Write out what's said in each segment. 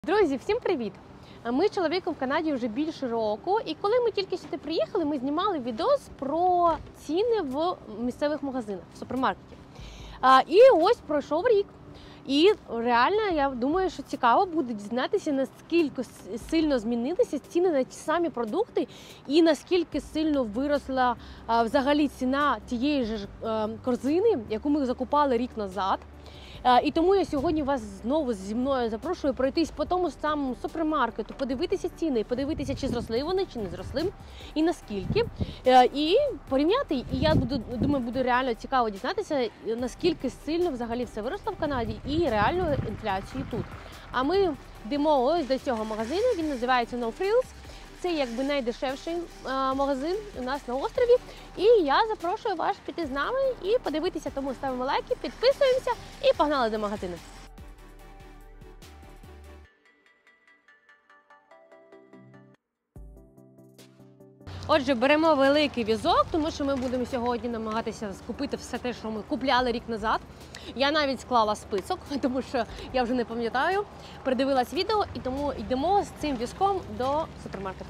Друзі, всім привіт! Ми з чоловіком в Канаді вже більше року, і коли ми тільки сюди приїхали, ми знімали відос про ціни в місцевих магазинах, в супермаркеті. І ось пройшов рік. І реально, я думаю, що цікаво буде дізнатися, наскільки сильно змінилися ціни на ті самі продукти і наскільки сильно виросла взагалі ціна тієї ж корзини, яку ми закупали рік назад. І тому я сьогодні вас знову зі мною запрошую пройтись по тому самому супермаркету, подивитися ціни, подивитися, чи зросли вони, чи не зросли, і наскільки. І порівняти. І я думаю, буде реально цікаво дізнатися, наскільки сильно взагалі все виросло в Канаді і реальну інфляцію тут. А ми йдемо ось до цього магазину, він називається No Frills. Це якби найдешевший магазин у нас на острові. І я запрошую вас піти з нами і подивитися, тому ставимо лайки, підписуємося і погнали до магазину. Отже, беремо великий візок, тому що ми будемо сьогодні намагатися скупити все те, що ми купляли рік назад. Я навіть склала список, тому що я вже не пам'ятаю, передивилась відео, і тому йдемо з цим візком до супермаркету.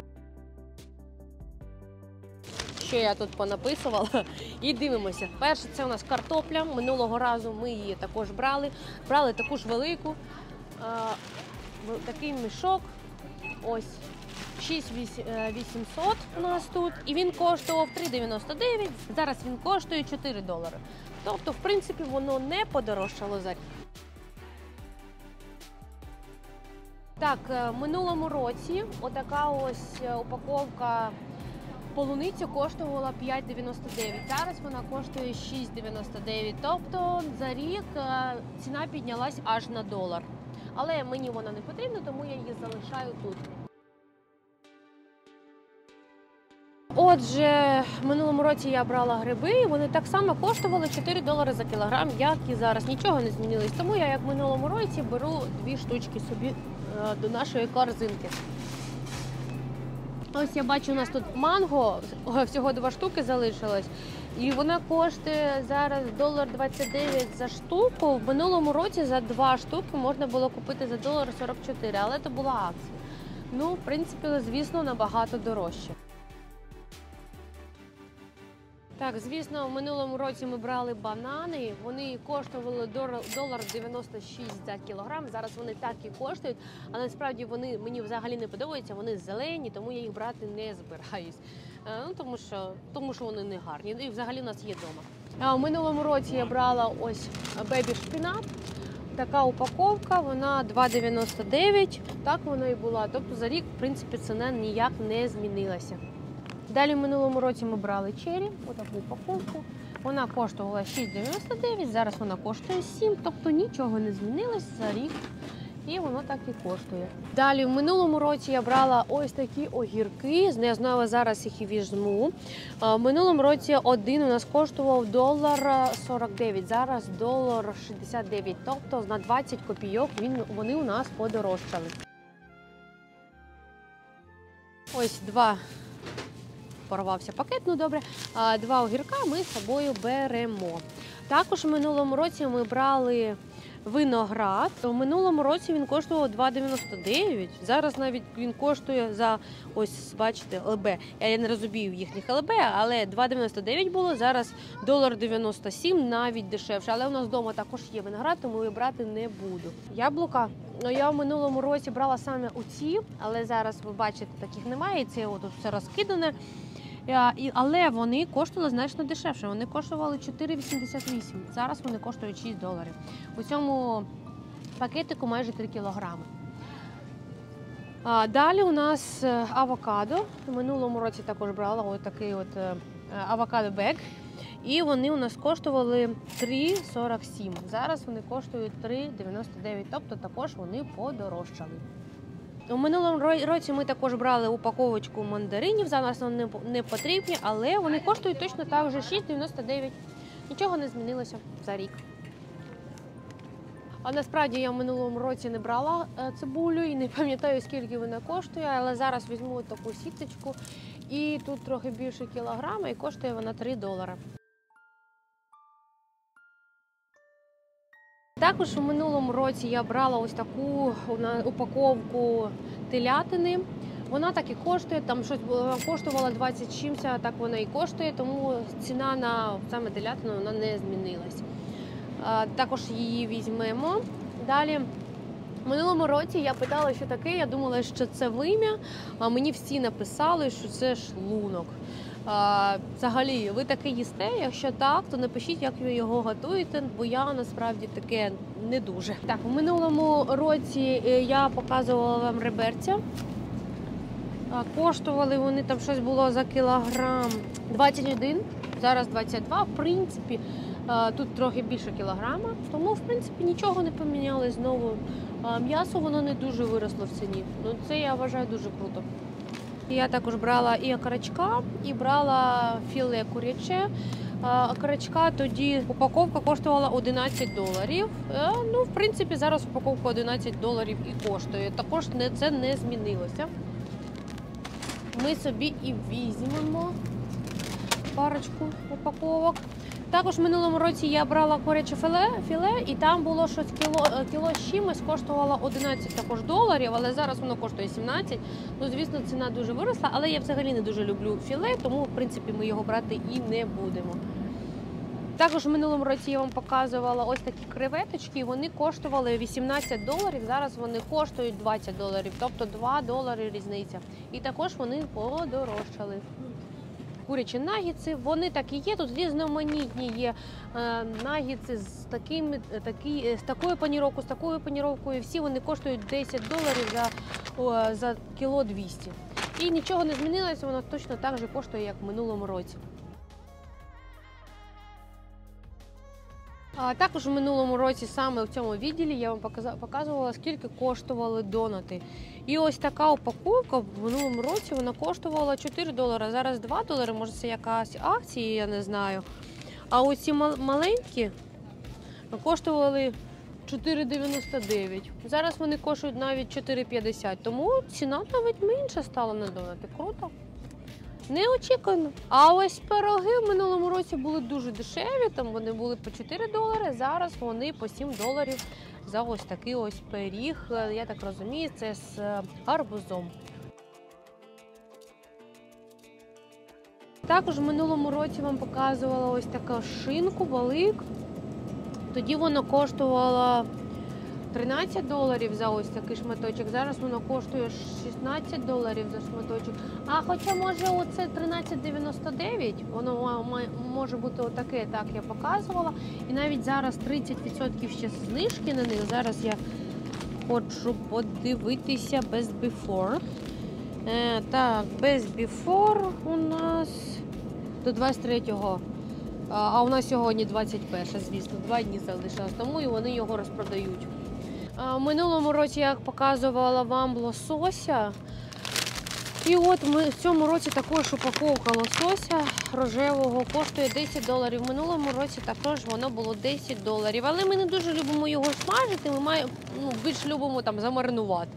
Що я тут понаписувала, і дивимося. Перше, це у нас картопля. Минулого разу ми її також брали. Брали таку ж велику, такий мішок, ось 6800 у нас тут. І він коштував $3,99, зараз він коштує $4. Тобто, в принципі, воно не подорожчало за рік. Так, в минулому році отака ось упаковка полуниці коштувала $5,99, зараз вона коштує $6,99, тобто за рік ціна піднялась аж на $1. Але мені вона не потрібна, тому я її залишаю тут. Отже, в минулому році я брала гриби, і вони так само коштували $4 за кілограм, як і зараз. Нічого не змінилось, тому я, як в минулому році, беру 2 штучки собі до нашої корзинки. Ось я бачу, у нас тут манго, всього 2 штуки залишилось, і вона коштує зараз $1,29 за штуку. В минулому році за 2 штуки можна було купити за $1,44, але це була акція. Ну, в принципі, звісно, набагато дорожче. Так, звісно, в минулому році ми брали банани, вони коштували $1,96 за кілограм, зараз вони так і коштують, але насправді вони мені взагалі не подобаються, вони зелені, тому я їх брати не збираюсь, тому що вони не гарні, і взагалі у нас є вдома. В минулому році я брала ось бебі шпінат, така упаковка, вона $2,99, так вона і була, тобто за рік, в принципі, ціна ніяк не змінилася. Далі в минулому році ми брали чері, отаку упаковку. Вона коштувала $6,99, зараз вона коштує $7, тобто нічого не змінилось за рік. І воно так і коштує. Далі в минулому році я брала ось такі огірки, я знову зараз їх і візьму. В минулому році один у нас коштував $1,49, зараз $1,69, тобто на 20 копійок вони у нас подорожчали. Ось порвався пакет, ну добре. 2 огірка ми з собою беремо. Також в минулому році ми брали виноград. В минулому році він коштував $2,99. Зараз навіть він коштує за, ось бачите, ЛБ. Я не розумію їхніх ЛБ, але $2,99 було, зараз $1,97, навіть дешевше. Але у нас вдома також є виноград, тому я брати не буду. Яблука. Я в минулому році брала саме оці, але зараз, ви бачите, таких немає, і це тут все розкидане. Але вони коштували значно дешевше, вони коштували $4,88, зараз вони коштують $6. У цьому пакетику майже 3 кілограми. Далі у нас авокадо, в минулому році також брала ось такий от авокадо-бек, і вони у нас коштували $3,47, зараз вони коштують $3,99, тобто також вони подорожчали. У минулому році ми також брали упаковочку мандаринів, зараз вони не потрібні, але вони коштують точно так же $6,99. Нічого не змінилося за рік. А насправді я в минулому році не брала цибулю і не пам'ятаю, скільки вона коштує, але зараз візьму таку сіточку і тут трохи більше кілограма і коштує вона $3. Також у минулому році я брала ось таку упаковку телятини. Вона так і коштує, там щось коштувала 20 чимось, а так вона і коштує, тому ціна на саме телятину вона не змінилась. Також її візьмемо. Далі, в минулому році я питала, що таке, я думала, що це вим'я, а мені всі написали, що це шлунок. Взагалі, ви таке їсте? Якщо так, то напишіть, як ви його готуєте, бо я насправді таке не дуже. Так, у минулому році я показувала вам реберця. Коштували вони, там щось було за кілограм 21, зараз 22. В принципі, тут трохи більше кілограма, тому в принципі нічого не помінялось знову. М'ясо воно не дуже виросло в ціні. Ну, це я вважаю дуже круто. Я також брала і окорочка, і брала філе куряче. Окорочка тоді упаковка коштувала $11. Ну, в принципі, зараз упаковка $11 і коштує. Також це не змінилося. Ми собі і візьмемо парочку упаковок. Також в минулому році я брала куряче філе, і там було щось кіло з чимось, коштувало 11 також доларів, але зараз воно коштує 17. Ну, звісно, ціна дуже виросла, але я взагалі не дуже люблю філе, тому, в принципі, ми його брати і не будемо. Також в минулому році я вам показувала ось такі креветочки, вони коштували $18, зараз вони коштують $20, тобто $2 різниця. І також вони подорожчали. Курячі наггетси, вони так і є, тут різноманітні є наггетси з такою паніровкою, з такою паніровкою, всі вони коштують $10 за кіло 200. І нічого не змінилося, воно точно так же коштує, як в минулому році. Також у минулому році саме в цьому відділі я вам показувала, скільки коштували донати. І ось така упаковка в минулому році вона коштувала $4, зараз $2, може це якась акція, я не знаю. А оці маленькі коштували $4,99. Зараз вони коштують навіть $4,50, тому ціна навіть менша стала на донати. Круто. Неочікувано. А ось пироги в минулому році були дуже дешеві, там вони були по $4, зараз вони по $7 за ось такий ось пиріг, я так розумію, це з гарбузом. Також в минулому році вам показувала ось таку шинку, балик. Тоді воно коштувало $13 за ось такий шматочок, зараз воно коштує $16 за шматочок. А хоча може оце $13,99, воно може бути отаке, так я показувала. І навіть зараз 30% ще знижки на них. Зараз я хочу подивитися без before. Так, без before у нас до 23-го. А у нас сьогодні 21, звісно, 2 дні залишилось, тому і вони його розпродають. В минулому році я показувала вам лосося. І от в цьому році також упаковка лосося рожевого коштує $10. В минулому році також воно було $10. Але ми не дуже любимо його смажити, ми більш любимо там замаринувати.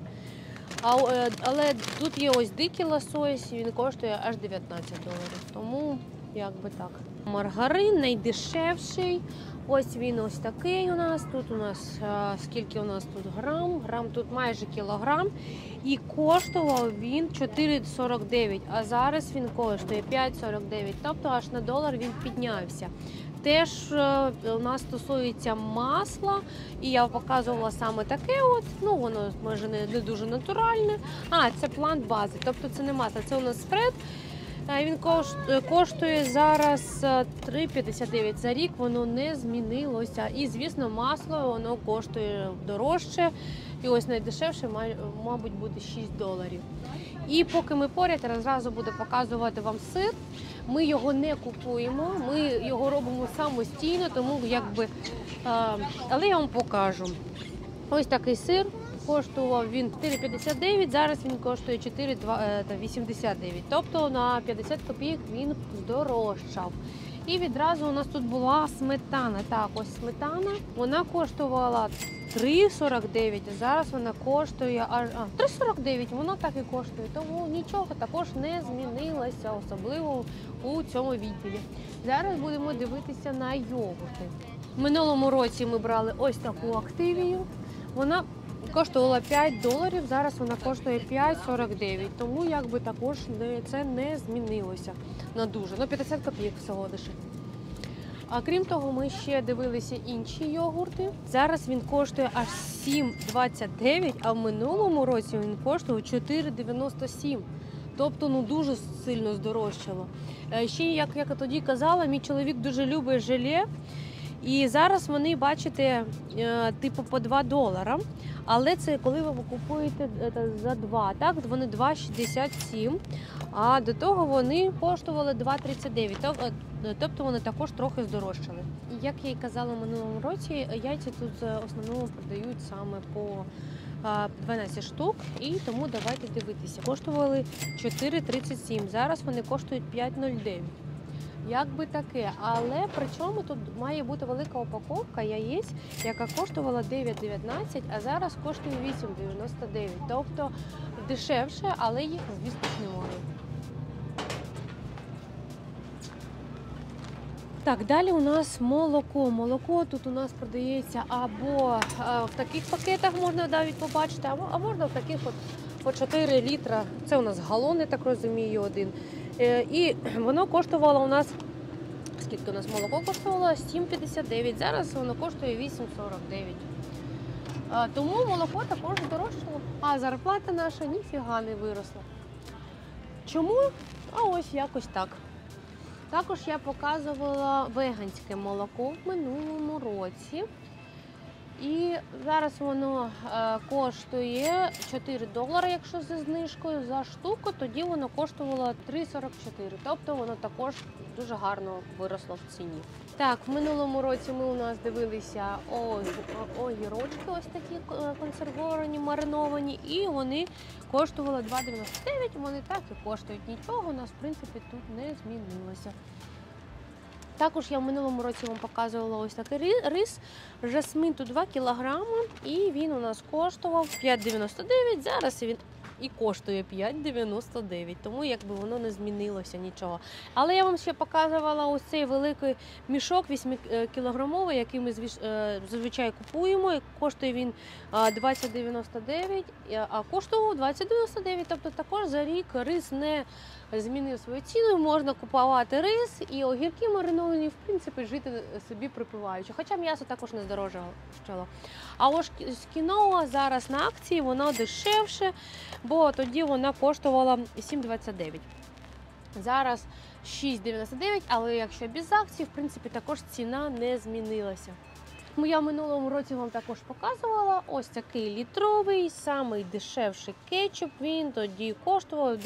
Але тут є ось дикий лосось, він коштує аж $19. Тому якби так. Маргарин найдешевший. Ось він ось такий у нас. Тут у нас, скільки у нас тут грам? Грам тут майже кілограм. І коштував він $4,49, а зараз він коштує $5,49. Тобто аж на $1 він піднявся. Теж у нас стосується масла, і я показувала саме таке от, ну воно може не дуже натуральне. Це плант бази, тобто це не масло, це у нас спред. Він коштує зараз $3,59 за рік, воно не змінилося. І, звісно, масло воно коштує дорожче. І ось найдешевше, мабуть, буде $6. І поки ми поряд, я одразу буду показувати вам сир. Ми його не купуємо, ми його робимо самостійно, тому якби... Але я вам покажу. Ось такий сир. Коштував він $4,59, зараз він коштує $4,89. Тобто на 50 копійок він здорожчав. І відразу у нас тут була сметана. Так, ось сметана. Вона коштувала $3,49, а зараз вона коштує аж $3,49, вона так і коштує. Тому нічого також не змінилося, особливо у цьому відділі. Зараз будемо дивитися на йогурти. В минулому році ми брали ось таку активію. Вона коштувала $5, зараз вона коштує 5,49. Тому якби також це не змінилося на дуже. 50 копійок всього лише. А крім того, ми ще дивилися інші йогурти. Зараз він коштує аж 7,29, а в минулому році він коштував 4,97. Тобто, дуже сильно здорожчало. Ще, як я тоді казала, мій чоловік дуже любить желе. І зараз вони, бачите, типу по $2. Але це коли ви купуєте за 2, так? Вони 2,67, а до того вони коштували 2,39. Тобто вони також трохи здорожчали. І як я й казала в минулому році, яйця тут в основному продають саме по 12 штук, і тому давайте дивитися. Коштували 4,37, зараз вони коштують 5,09. Як би таке, але причому тут має бути велика упаковка яєць, яка коштувала 9,19, а зараз коштує 8,99. Тобто дешевше, але їх, звісно, немає. Так, далі у нас молоко. Молоко тут у нас продається або в таких пакетах можна навіть побачити, а можна в таких от по 4 літра. Це у нас галон, я так розумію, один. І воно коштувало у нас, скільки у нас молоко коштувало? 7,59. Зараз воно коштує 8,49. Тому молоко також здорожчало. А зарплата наша ніфіга не виросла. Чому? А ось якось так. Також я показувала веганське молоко в минулому році. І зараз воно коштує $4, якщо зі знижкою за штуку, тоді воно коштувало 3,44. Тобто воно також дуже гарно виросло в ціні. Так, в минулому році ми у нас дивилися огірочки, ось такі консервовані, мариновані, і вони коштували 2,99, вони так і коштують. Нічого у нас, в принципі, тут не змінилося. Також я в минулому році вам показувала ось такий рис, жасмин тут 2 кілограми, і він у нас коштував 5,99, зараз він і коштує 5,99, тому якби воно не змінилося нічого. Але я вам ще показувала ось цей великий мішок 8-кілограмовий, який ми зазвичай купуємо, і коштує він 20,99, а коштував 20,99, тобто також за рік рис не змінив свою ціну, можна купувати рис і огірки мариновані, в принципі, жити собі припиваючи. Хоча м'ясо також не здорожчало. А ось кіноа зараз на акції, воно дешевше, бо тоді вона коштувала 7,29. Зараз 6,99, але якщо без акції, в принципі, також ціна не змінилася. Я в минулому році вам також показувала ось такий літровий, самий дешевший кетчуп, він тоді коштував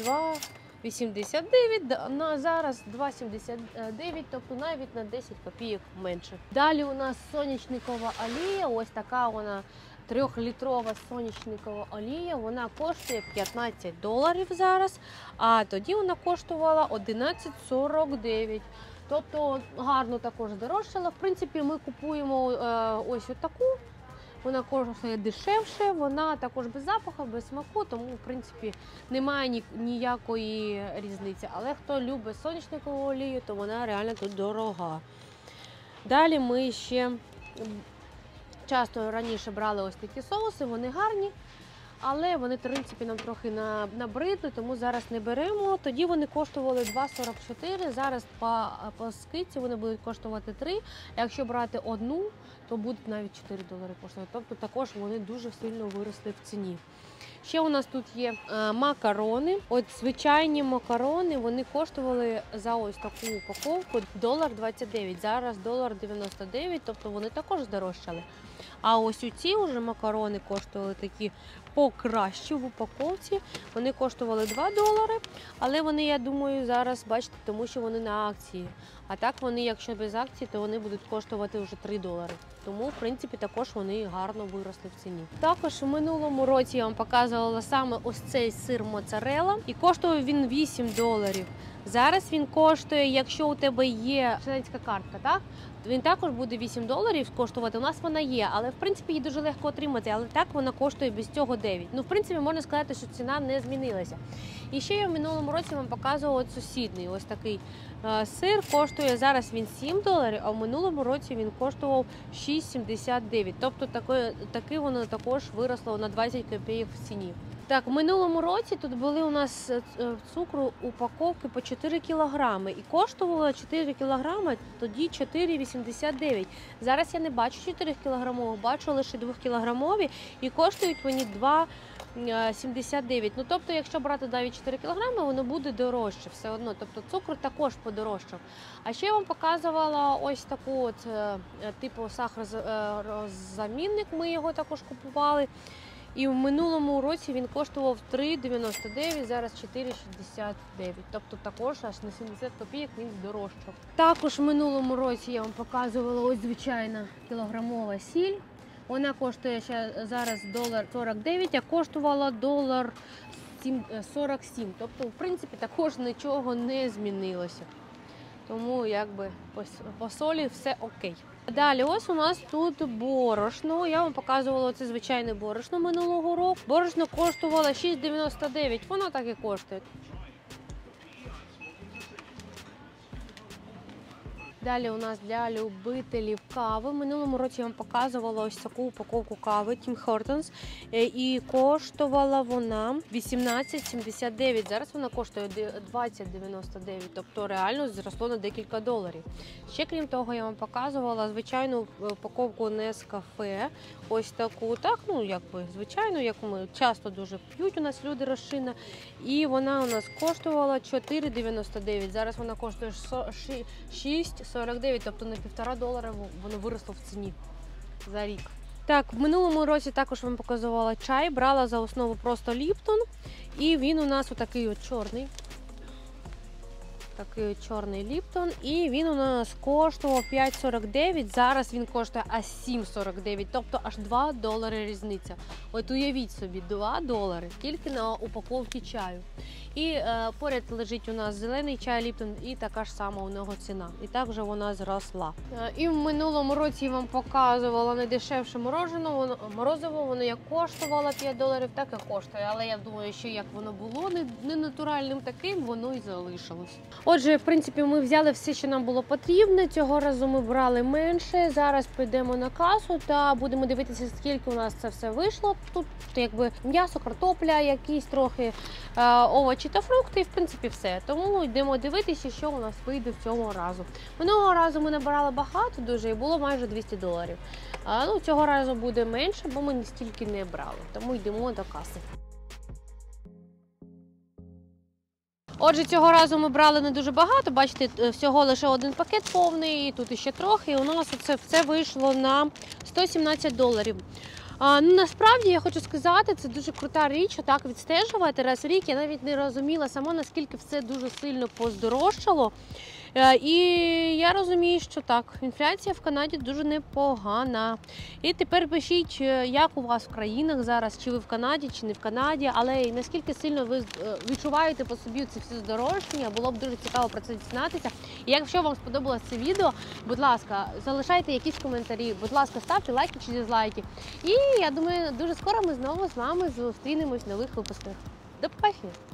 2,89, на зараз 2,79, тобто навіть на 10 копійок менше. Далі у нас соняшникова олія, ось така вона 3-літрова соняшникова олія, вона коштує $15 зараз, а тоді вона коштувала 11,49. Тобто гарно також здорожчала. В принципі, ми купуємо ось таку. Вона коштує дешевше, вона також без запаху, без смаку, тому, в принципі, немає ніякої різниці. Але хто любить соняшникову олію, то вона реально тут дорога. Далі ми ще часто раніше брали ось такі соуси, вони гарні, але вони, в принципі, нам трохи набридли, тому зараз не беремо. Тоді вони коштували 2,44, зараз по скидці вони будуть коштувати 3, а якщо брати одну, то будуть навіть $4 коштувати. Тобто також вони дуже сильно виросли в ціні. Ще у нас тут є макарони. От звичайні макарони, вони коштували за ось таку упаковку $1,29, зараз $1,99, тобто вони також здорожчали. А ось у ці вже макарони коштували такі покращі в упаковці. Вони коштували $2, але вони, я думаю, зараз, бачите, тому що вони на акції. А так вони, якщо без акції, то вони будуть коштувати вже $3. Тому, в принципі, також вони гарно виросли в ціні. Також у минулому році я вам показувала саме ось цей сир моцарелла. І коштував він $8. Зараз він коштує, якщо у тебе є членська картка, так? Він також буде $8 коштувати. У нас вона є, але в принципі її дуже легко отримати. Але так вона коштує без цього 9. Ну, в принципі, можна сказати, що ціна не змінилася. І ще я в минулому році вам показувала сусідний. Ось такий сир коштує зараз він $7, а в минулому році він коштував $6,79. Тобто таки воно також виросло на 20 копійок в ціні. Так, в минулому році тут були у нас цукру упаковки по 4 кілограми. І коштувало 4 кілограми тоді 4,89. Зараз я не бачу 4 кілограмових, бачу лише 2 кілограмові і коштують вони 2,79. Ну, тобто, якщо брати навіть 4 кілограми, воно буде дорожче все одно. Тобто цукор також подорожчав. А ще я вам показувала ось таку от типу сахарозамінник, ми його також купували. І в минулому році він коштував 3,99, зараз 4,69. Тобто також аж на 70 копійок він здорожчав. Також в минулому році я вам показувала ось звичайна кілограмова сіль. Вона коштує ще зараз $1,49, а коштувала $1,47. Тобто, в принципі, також нічого не змінилося. Тому якби по солі все окей. Далі, ось у нас тут борошно. Я вам показувала це звичайне борошно минулого року. Борошно коштувало $6,99, воно так і коштує. Далі у нас для любителів кави. В минулому році я вам показувала ось таку упаковку кави Tim Hortons. І коштувала вона $18,79. Зараз вона коштує $20,99. Тобто реально зросло на декілька доларів. Ще крім того, я вам показувала звичайну упаковку Nescafe. Ось таку, так, ну якби звичайно, як ми часто дуже п'ють у нас люди розчинна. І вона у нас коштувала $4,99. Зараз вона коштує $6,49, тобто на $1,5 воно виросло в ціні за рік. Так, в минулому році також вам показувала чай, брала за основу просто Ліптон, і він у нас отакий от чорний. Такий чорний Ліптон, і він у нас коштував $5,49, зараз він коштує аж $7,49, тобто аж $2 різниця. От уявіть собі, $2 тільки на упаковці чаю. І поряд лежить у нас зелений чай Ліптон, і така ж сама у нього ціна. І так вже вона зросла. І в минулому році я вам показувала найдешевше морозиво, воно як коштувало $5, так і коштує. Але я думаю, що як воно було не натуральним таким, воно і залишилось. Отже, в принципі, ми взяли все, що нам було потрібно. Цього разу ми брали менше. Зараз підемо на касу та будемо дивитися, скільки у нас це все вийшло. Тут якби м'ясо, картопля, якісь трохи овочі та фрукти, і в принципі все. Тому йдемо дивитися, що у нас вийде в цьому разу. Минулого разу ми набирали багато дуже і було майже $200. Ну, цього разу буде менше, бо ми стільки не брали. Тому йдемо до каси. Отже, цього разу ми брали не дуже багато, бачите, всього лише один пакет повний, і тут іще трохи, і у нас це все вийшло на $117. Ну, насправді, я хочу сказати, це дуже крута річ, отак відстежувати раз в рік. Я навіть не розуміла сама, наскільки все дуже сильно поздорожчало. І я розумію, що так, інфляція в Канаді дуже непогана. І тепер пишіть, як у вас в країнах зараз, чи ви в Канаді, чи не в Канаді, але і наскільки сильно ви відчуваєте по собі ці всі здорожчання, було б дуже цікаво про це дізнатися. І якщо вам сподобалось це відео, будь ласка, залишайте якісь коментарі, будь ласка, ставте лайки чи дизлайки. І я думаю, дуже скоро ми знову з вами зустрінемось в нових випусках. До побачення!